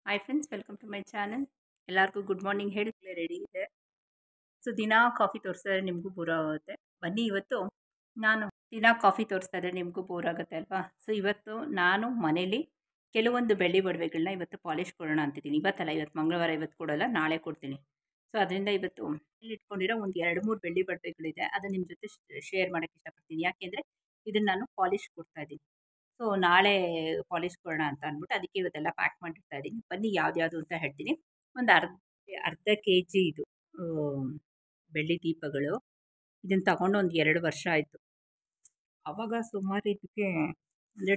Hi friends, welcome to my channel. ಎಲ್ಲರಿಗೂ good morning ಹೇಳಿ ready ಇದೆ. ಸೊ ದಿನಾ ಕಾಫಿ ತೋರಿಸ್ತಾ ಇದ್ರೆ ನಿಮಗೂ ಬೋರ್ ಆಗುತ್ತೆ. ಬನ್ನಿ ಇವತ್ತು ನಾನು ದಿನಾ ಕಾಫಿ ತೋರಿಸ್ತಾ ಇದ್ರೆ ನಿಮಗೂ ಬೋರ್ ಆಗುತ್ತೆ ಅಲ್ವಾ? ಸೊ ಇವತ್ತು ನಾನು ಮನೇಲಿ ಕೆಲವೊಂದು ಬೆಳ್ಳಿ ಒಡವೆಗಳನ್ನ ಇವತ್ತು ಪಾಲಿಶ್ ಕೊಡೋಣ ಅಂತಿದ್ದೀನಿ. ಇವತ್ತಲ್ಲ, ಇವತ್ತು ಮಂಗಳವಾರ, ಇವತ್ತು ಕೊಡೋಲ್ಲ, ನಾಳೆ ಕೊಡ್ತೀನಿ. ಸೊ ಅದರಿಂದ ಇವತ್ತು ಇಲ್ಲಿ ಇಟ್ಕೊಂಡಿರೋ ಒಂದು 2-3 ಬೆಳ್ಳಿ ಒಡವೆಗಳಿದೆ, ಅದನ್ನು ನಿಮ್ಮ ಜೊತೆ ಶೇರ್ ಮಾಡೋಕ್ಕೆ ಇಷ್ಟಪಡ್ತೀನಿ. ಯಾಕೆಂದರೆ ಇದನ್ನು ನಾನು ಪಾಲಿಶ್ ಕೊಡ್ತಾ ಇದ್ದೀನಿ. ಸೊ ನಾಳೆ ಪಾಲಿಶ್ ಕೊಡೋಣ ಅಂತ ಅಂದ್ಬಿಟ್ಟು ಅದಕ್ಕೆ ಇವತ್ತೆಲ್ಲ ಪ್ಯಾಕ್ ಮಾಡಿರ್ತಾ ಇದ್ದೀನಿ. ಬನ್ನಿ ಯಾವ್ದ್ಯಾವುದು ಅಂತ ಹೇಳ್ತೀನಿ. ಒಂದು ಅರ್ಧ ಕೆ ಜಿ ಇದು ಆ, ಬೆಳ್ಳಿ ದೀಪಗಳು. ಇದನ್ನು ತಗೊಂಡು ಒಂದು 2 ವರ್ಷ ಆಯಿತು. ಆವಾಗ ಸುಮಾರು ಇದಕ್ಕೆ ಅಂದರೆ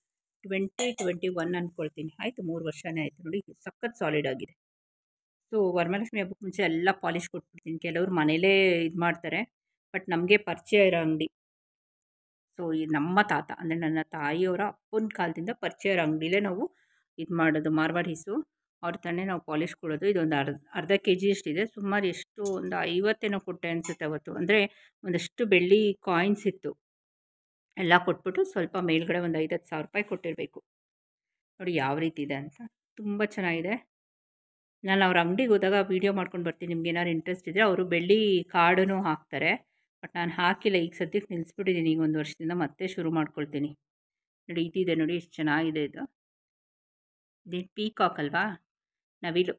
2021 ಅಂದ್ಕೊಳ್ತೀನಿ. ಆಯಿತು, 3 ವರ್ಷನೇ ಆಯಿತು. ನೋಡಿ ಸಖತ್ ಸಾಲಿಡ್ ಆಗಿದೆ. ಸೊ ವರಮಹಾಲಕ್ಷ್ಮಿ ಹಬ್ಬಕ್ಕೆ ಮುಂಚೆ ಎಲ್ಲ ಪಾಲಿಶ್ ಕೊಟ್ಬಿಡ್ತೀನಿ. ಕೆಲವರು ಮನೇಲೇ ಇದು ಮಾಡ್ತಾರೆ, ಬಟ್ ನಮಗೆ ಪರಿಚಯ ಇರೋ ಅಂಗಡಿ. ಸೊ ಈ ನಮ್ಮ ತಾತ ಅಂದರೆ ನನ್ನ ತಾಯಿಯವರ ಅಪ್ಪನ ಕಾಲದಿಂದ ಪರಿಚಯ ಇರೋ ಅಂಗಡಿಲೇ ನಾವು ಇದು ಮಾಡೋದು. ಮಾರ್ವಾಡೀಸು ಅವ್ರ ತಾನೇ ನಾವು ಪಾಲಿಶ್ ಕೊಡೋದು. ಇದೊಂದು ಅರ್ಧ ಕೆ ಜಿ ಅಷ್ಟಿದೆ. ಸುಮಾರು ಎಷ್ಟು ಒಂದು 50 ಕೊಟ್ಟೆ ಅನಿಸುತ್ತೆ ಅವತ್ತು. ಅಂದರೆ ಒಂದಷ್ಟು ಬೆಳ್ಳಿ ಕಾಯಿನ್ಸ್ ಇತ್ತು, ಎಲ್ಲ ಕೊಟ್ಬಿಟ್ಟು ಸ್ವಲ್ಪ ಮೇಲ್ಗಡೆ ಒಂದು 5-10 ಸಾವಿರ ರೂಪಾಯಿ ಕೊಟ್ಟಿರಬೇಕು. ನೋಡಿ ಯಾವ ರೀತಿ ಇದೆ ಅಂತ, ತುಂಬ ಚೆನ್ನಾಗಿದೆ. ನಾನು ಅವ್ರ ಅಂಗಡಿಗೆ ಹೋದಾಗ ವೀಡಿಯೋ ಮಾಡ್ಕೊಂಡು ಬರ್ತೀನಿ. ನಿಮ್ಗೆ ಏನಾದ್ರು ಇಂಟ್ರೆಸ್ಟ್ ಇದ್ದರೆ ಅವರು ಬೆಳ್ಳಿ ಕಾರ್ಡನ್ನು ಹಾಕ್ತಾರೆ, ಬಟ್ ನಾನು ಹಾಕಿಲ್ಲ. ಈಗ ಸದ್ಯಕ್ಕೆ ನಿಲ್ಲಿಸ್ಬಿಟ್ಟಿದ್ದೀನಿ. ಈಗ 1 ವರ್ಷದಿಂದ ಮತ್ತೆ ಶುರು ಮಾಡ್ಕೊಳ್ತೀನಿ. ನೋಡಿ ಇದಿದೆ, ನೋಡಿ ಎಷ್ಟು ಚೆನ್ನಾಗಿದೆ ಇದು. ಇದೇನು ಪೀಕಾಕ್ ಅಲ್ವಾ, ನವಿಲು.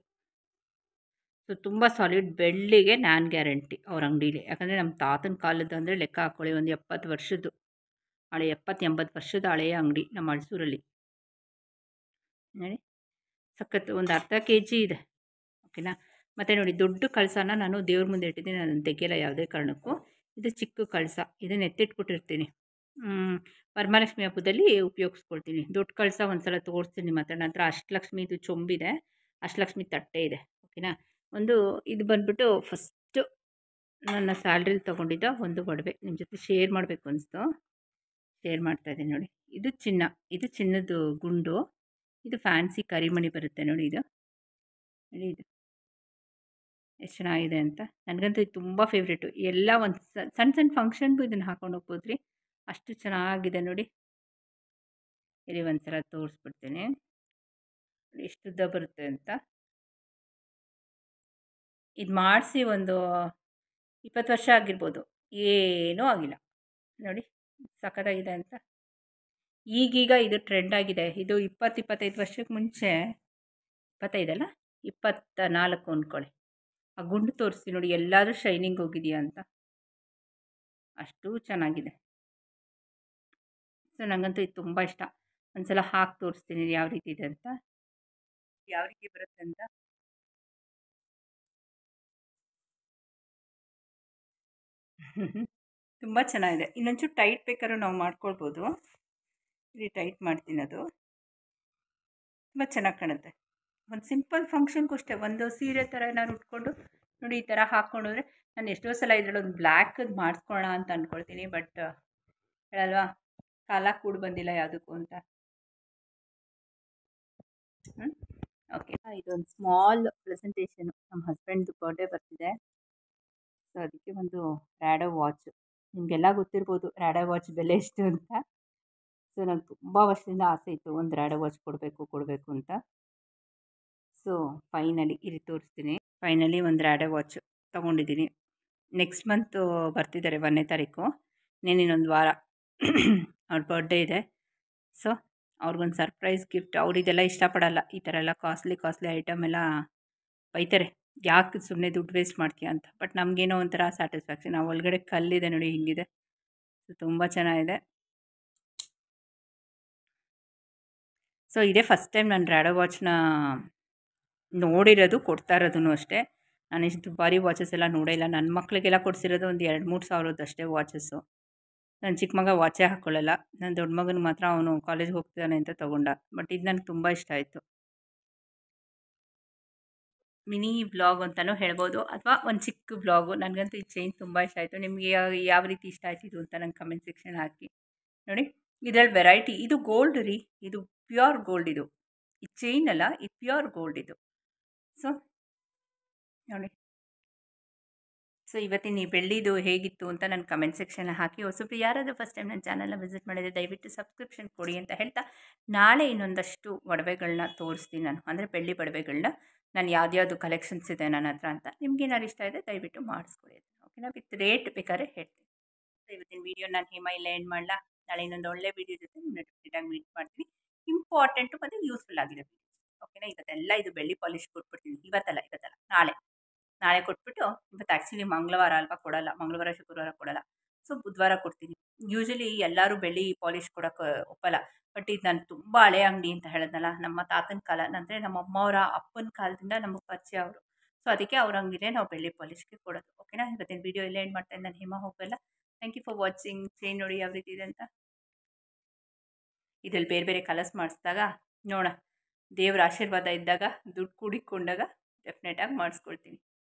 ಸೊ ತುಂಬ ಸಾಲಿಡ್, ಬೆಳ್ಳಿಗೆ ನಾನು ಗ್ಯಾರಂಟಿ ಅವ್ರ ಅಂಗಡೀಲಿ. ಯಾಕಂದರೆ ನಮ್ಮ ತಾತನ ಕಾಲದ್ದು ಅಂದರೆ ಲೆಕ್ಕ ಹಾಕ್ಕೊಳ್ಳಿ, ಒಂದು 70 ವರ್ಷದ್ದು ಹಳೆ, 70-80 ವರ್ಷದ ಹಳೆಯ ಅಂಗಡಿ ನಮ್ಮ ಹಳಸೂರಲ್ಲಿ. ನೋಡಿ ಸಖತ್ತು, ಒಂದು ಅರ್ಧ ಕೆ ಜಿ ಇದೆ. ಓಕೆನಾ? ಮತ್ತು ನೋಡಿ ದೊಡ್ಡ ಕಳಸನ ನಾನು ದೇವ್ರ ಮುಂದೆ ಇಟ್ಟಿದ್ದೀನಿ. ನಾನು ತೆಗಿಯಲ್ಲ ಯಾವುದೇ ಕಾರಣಕ್ಕೂ. ಇದು ಚಿಕ್ಕ ಕಳಸ, ಇದನ್ನು ಎತ್ತಿಟ್ಬಿಟ್ಟಿರ್ತೀನಿ. ವರಮಹಾಲಕ್ಷ್ಮಿ ಹಬ್ಬದಲ್ಲಿ ಉಪಯೋಗಿಸ್ಕೊಳ್ತೀನಿ. ದೊಡ್ಡ ಕಳಸ ಒಂದು ಸಲ ತೋರಿಸ್ತೀನಿ. ಮತ್ತು ನಂತರ ಅಷ್ಟಲಕ್ಷ್ಮಿದು ಚೊಂಬಿದೆ, ಅಷ್ಟಲಕ್ಷ್ಮಿ ತಟ್ಟೆ ಇದೆ. ಓಕೆನಾ? ಇದು ಬಂದ್ಬಿಟ್ಟು ಫಸ್ಟು ನನ್ನ ಸ್ಯಾಲ್ರಿಲಿ ತೊಗೊಂಡಿದ್ದ ಒಂದು ಒಡವೆ ನಿಮ್ಮ ಜೊತೆ ಶೇರ್ ಮಾಡಬೇಕು ಅನಿಸ್ತು, ಶೇರ್ ಮಾಡ್ತಾಯಿದ್ದೀನಿ. ನೋಡಿ ಇದು ಚಿನ್ನ, ಇದು ಚಿನ್ನದ ಗುಂಡು. ಇದು ಫ್ಯಾನ್ಸಿ ಕರಿಮಣಿ ಬರುತ್ತೆ ನೋಡಿ. ಇದು ನೋಡಿ, ಇದು ಎಷ್ಟು ಚೆನ್ನಾಗಿದೆ ಅಂತ. ನನಗಂತೂ ಇದು ತುಂಬ ಫೇವ್ರೇಟು. ಎಲ್ಲ ಒಂದು ಸಣ್ಣ ಸಣ್ಣ ಫಂಕ್ಷನ್ಗೂ ಇದನ್ನು ಹಾಕೊಂಡು ಹೋಗ್ಬೋದು ರೀ, ಅಷ್ಟು ಚೆನ್ನಾಗಿದೆ ನೋಡಿ. ಇಲ್ಲಿ ಒಂದು ಸಲ ತೋರಿಸ್ಬಿಡ್ತೀನಿ ಎಷ್ಟು ಉದ್ದ ಬರುತ್ತೆ ಅಂತ. ಇದು ಮಾಡಿಸಿ ಒಂದು 20 ವರ್ಷ ಆಗಿರ್ಬೋದು, ಏನೂ ಆಗಿಲ್ಲ. ನೋಡಿ ಸಖತ್ತಾಗಿದೆ ಅಂತ. ಈಗೀಗ ಇದು ಟ್ರೆಂಡ್ ಆಗಿದೆ. ಇದು 20-25 ವರ್ಷಕ್ಕೆ ಮುಂಚೆ, 25 ಅಲ್ಲ, 24 ಅಂದ್ಕೊಳ್ಳಿ. ಆ ಗುಂಡು ತೋರಿಸ್ತೀನಿ ನೋಡಿ, ಎಲ್ಲಾದರೂ ಶೈನಿಂಗ್ ಹೋಗಿದೆಯಾ ಅಂತ, ಅಷ್ಟು ಚೆನ್ನಾಗಿದೆ. ಸೊ ನನಗಂತೂ ಇದು ತುಂಬ ಇಷ್ಟ. ಒಂದು ಸಲ ಹಾಕಿ ತೋರಿಸ್ತೀನಿ ಯಾವ ರೀತಿ ಇದೆ ಅಂತ, ಯಾವ ರೀತಿ ಬರುತ್ತೆ ಅಂತ. ತುಂಬ ಚೆನ್ನಾಗಿದೆ. ಇನ್ನೊಂಚೂರು ಟೈಟ್ ಬೇಕಾದ್ರೂ ನಾವು ಮಾಡ್ಕೊಳ್ಬೋದು. ಇಲ್ಲಿ ಟೈಟ್ ಮಾಡ್ತೀನಿ, ಅದು ತುಂಬ ಚೆನ್ನಾಗಿ ಕಾಣುತ್ತೆ. ಒಂದು ಸಿಂಪಲ್ ಫಂಕ್ಷನ್ಗೂ ಅಷ್ಟೇ, ಒಂದು ಸೀರೆ ಥರ ಏನಾದ್ರು ಉಟ್ಕೊಂಡು ನೋಡಿ ಈ ಥರ ಹಾಕ್ಕೊಂಡೋದ್ರೆ, ನಾನು ಎಷ್ಟೋ ಸಲ ಇದರಲ್ಲಿ ಒಂದು ಬ್ಲ್ಯಾಕದು ಮಾಡಿಸ್ಕೊಳ್ಳೋಣ ಅಂತ ಅಂದ್ಕೊಳ್ತೀನಿ. ಬಟ್ ಹೇಳಲ್ವಾ, ಕಾಲ ಕೂಡ ಬಂದಿಲ್ಲ ಯಾವುದಕ್ಕೂ ಅಂತ. ಓಕೆ, ಇದೊಂದು ಸ್ಮಾಲ್ ಪ್ರೆಸೆಂಟೇಷನು. ನಮ್ಮ ಹಸ್ಬೆಂಡ್ದು ಬರ್ಡೇ ಬರ್ತಿದೆ, ಸೊ ಅದಕ್ಕೆ ಒಂದು ರ್ಯಾಡೋ ವಾಚ್. ನಿಮಗೆಲ್ಲ ಗೊತ್ತಿರ್ಬೋದು ರ್ಯಾಡೋ ವಾಚ್ ಬೆಲೆ ಎಷ್ಟು ಅಂತ. ಸೊ ನಂಗೆ ತುಂಬ ವರ್ಷದಿಂದ ಆಸೆ ಇತ್ತು ಒಂದು ರ್ಯಾಡೋ ವಾಚ್ ಕೊಡಬೇಕು ಅಂತ. ಸೊ ಫೈನಲಿ ಇಲ್ಲಿ ತೋರಿಸ್ತೀನಿ. ಫೈನಲಿ ಒಂದು ರ್ಯಾಡೋ ವಾಚ್ ತೊಗೊಂಡಿದ್ದೀನಿ. ನೆಕ್ಸ್ಟ್ ಮಂತು ಬರ್ತಿದ್ದಾರೆ 1ನೇ ತಾರೀಕು, ಇನ್ನೊಂದು ವಾರ ಅವ್ರ ಬರ್ಡೇ ಇದೆ. ಸೊ ಅವ್ರಿಗೊಂದು ಸರ್ಪ್ರೈಸ್ ಗಿಫ್ಟ್. ಅವ್ರು ಇದೆಲ್ಲ ಇಷ್ಟಪಡಲ್ಲ, ಈ ಥರ ಎಲ್ಲ ಕಾಸ್ಟ್ಲಿ ಐಟಮ್ ಎಲ್ಲ ಬೈತಾರೆ, ಯಾಕೆ ಸುಮ್ಮನೆ ದುಡ್ಡು ವೇಸ್ಟ್ ಮಾಡ್ತೀಯ ಅಂತ. ಬಟ್ ನಮಗೇನೋ ಒಂಥರ ಸ್ಯಾಟಿಸ್ಫ್ಯಾಕ್ಷನ್. ಆ ಒಳಗಡೆ ಕಲ್ಲಿದೆ ನೋಡಿ, ಹಿಂಗಿದೆ. ಸೊ ತುಂಬ ಚೆನ್ನಾಗಿದೆ. ಸೊ ಇದೇ ಫಸ್ಟ್ ಟೈಮ್ ನಾನು ರ್ಯಾಡೋ ವಾಚ್ನ ನೋಡಿರೋದು, ಕೊಡ್ತಾ ಇರೋದು ಅಷ್ಟೇ. ನಾನು ಇಷ್ಟು ದುಬಾರಿ ವಾಚಸ್ ಎಲ್ಲ ನೋಡೇ ಇಲ್ಲ. ನನ್ನ ಮಕ್ಕಳಿಗೆಲ್ಲ ಕೊಡಿಸಿರೋದು ಒಂದು 2-3 ಸಾವಿರದ್ದು ಅಷ್ಟೇ ವಾಚಸ್ಸು. ನನ್ನ ಚಿಕ್ಕ ಮಗ ವಾಚೇ ಹಾಕ್ಕೊಳ್ಳಲ್ಲ. ನನ್ನ ದೊಡ್ಡ ಮಗನ ಮಾತ್ರ ಅವನು ಕಾಲೇಜ್ಗೆ ಹೋಗ್ತಿದ್ದಾನೆ ಅಂತ ತೊಗೊಂಡ. ಬಟ್ ಇದು ನನಗೆ ತುಂಬ ಇಷ್ಟ ಆಯಿತು. ಮಿನಿ ವ್ಲಾಗ್ ಅಂತಲೂ ಹೇಳ್ಬೋದು, ಅಥವಾ ಒಂದು ಚಿಕ್ಕ ವ್ಲಾಗು. ನನಗಂತೂ ಈ ಚೈನ್ ತುಂಬ ಇಷ್ಟ ಆಯಿತು. ನಿಮಗೆ ಯಾವ ರೀತಿ ಇಷ್ಟ ಆಯ್ತು ಇದು ಅಂತ ನಂಗೆ ಕಮೆಂಟ್ ಸೆಕ್ಷನ್ ಹಾಕಿ. ನೋಡಿ ಇದರಲ್ಲಿ ವೆರೈಟಿ. ಇದು ಗೋಲ್ಡ್ ರೀ, ಇದು ಪ್ಯೂರ್ ಗೋಲ್ಡ್. ಇದು ಚೈನ್ ಅಲ್ಲ, ಇದು ಪ್ಯೂರ್ ಗೋಲ್ಡ್ ಇದು. ಸೊ ನೋಡಿ, ಸೊ ಸೊ ಇವತ್ತಿನ ಈ ಬೆಳ್ಳಿದು ಹೇಗಿತ್ತು ಅಂತ ನನ್ನ ಕಮೆಂಟ್ ಸೆಕ್ಷನ್ ಹಾಕಿ. ಹೊಸಬ್ರು ಯಾರಾದರೂ ಫಸ್ಟ್ ಟೈಮ್ ನನ್ನ ಚಾನಲ್ನ ವಿಸಿಟ್ ಮಾಡಿದರೆ ದಯವಿಟ್ಟು ಸಬ್ಸ್ಕ್ರಿಪ್ಷನ್ ಕೊಡಿ ಅಂತ ಹೇಳ್ತಾ, ನಾಳೆ ಇನ್ನೊಂದಷ್ಟು ಒಡವೆಗಳನ್ನ ತೋರಿಸ್ತೀನಿ ನಾನು, ಅಂದರೆ ಬೆಳ್ಳಿ ಒಡವೆಗಳನ್ನ ನಾನು ಯಾವ್ದು ಕಲೆಕ್ಷನ್ಸ್ ಇದೆ ನನ್ನ ಹತ್ರ ಅಂತ. ನಿಮ್ಗೇನಾದ್ರು ಇಷ್ಟ ಇದೆ ದಯವಿಟ್ಟು ಮಾಡಿಸ್ಕೊಡಿ. ಓಕೆನಾ, ವಿತ್ ರೇಟ್ ಬೇಕಾದ್ರೆ ಹೇಳ್ತೀನಿ. ಇವತ್ತಿನ ವೀಡಿಯೋ ನಾನು ಹಿಮೈಲ್ ಎಂಡ್ ಮಾಡಲಾ? ನಾಳೆ ಇನ್ನೊಂದು ಒಳ್ಳೆ ವೀಡಿಯೋ ಜೊತೆ ನಿಮ್ಮನ್ನ ಡೆಫಿನೆಟಾಗಿ ಮೀಟ್ ಮಾಡ್ತೀನಿ. ಇಂಪಾರ್ಟೆಂಟು ಮತ್ತು ಯೂಸ್ಫುಲ್ ಆಗಿದೆ. ಓಕೆನಾ, ಇವತ್ತೆಲ್ಲ ಇದು ಬೆಳ್ಳಿ ಪಾಲಿಶ್ ಕೊಟ್ಬಿಡ್ತೀನಿ. ಇವತ್ತಲ್ಲ ನಾಳೆ ಕೊಟ್ಬಿಟ್ಟು, ಇವತ್ತು ಆ್ಯಕ್ಚುಲಿ ಮಂಗಳವಾರ ಅಲ್ವಾ, ಕೊಡಲ್ಲ. ಮಂಗಳವಾರ ಶುಕ್ರವಾರ ಕೊಡಲ್ಲ, ಸೊ ಬುಧವಾರ ಕೊಡ್ತೀನಿ. ಯೂಶಲಿ ಎಲ್ಲರೂ ಬೆಳ್ಳಿ ಪಾಲಿಶ್ ಕೊಡೋಕ್ಕೆ ಒಪ್ಪಲ್ಲ. ಬಟ್ ಇದು ನಾನು ತುಂಬ ಹಳೆ ಅಂಗಡಿ ಅಂತ ಹೇಳಿದ್ನಲ್ಲ, ನಮ್ಮ ತಾತನ ಕಾಲ ಅಂದರೆ ನಮ್ಮ ಅಮ್ಮವರ ಅಪ್ಪನ ಕಾಲದಿಂದ ನಮಗೆ ಪರಿಚಯ ಅವರು. ಸೊ ಅದಕ್ಕೆ ಅವ್ರ ಅಂಗಡಿನೇ ನಾವು ಬೆಳ್ಳಿ ಪಾಲಿಶ್ಗೆ ಕೊಡೋದು. ಓಕೆನಾ, ಇವತ್ತಿನ ವೀಡಿಯೋ ಎಲ್ಲ ಎಂಡ್ ಮಾಡ್ತಾ ನಾನು ಹೇಮ ಹೋಗಲ್ಲ. Thank you for watching. Chain ನೋಡಿ ಯಾವ ರೀತಿ ಇದೆ ಅಂತ. ಇದರಲ್ಲಿ ಬೇರೆ ಬೇರೆ ಕಲರ್ಸ್ ಮಾಡಿಸಿದಾಗ ನೋಡೋಣ, ದೇವ್ರ ಆಶೀರ್ವಾದ ಇದ್ದಾಗ, ದುಡ್ಡು ಕೂಡಿಕೊಂಡಾಗ ಡೆಫಿನೆಟಾಗಿ ಮಾಡಿಸ್ಕೊಳ್ತೀನಿ.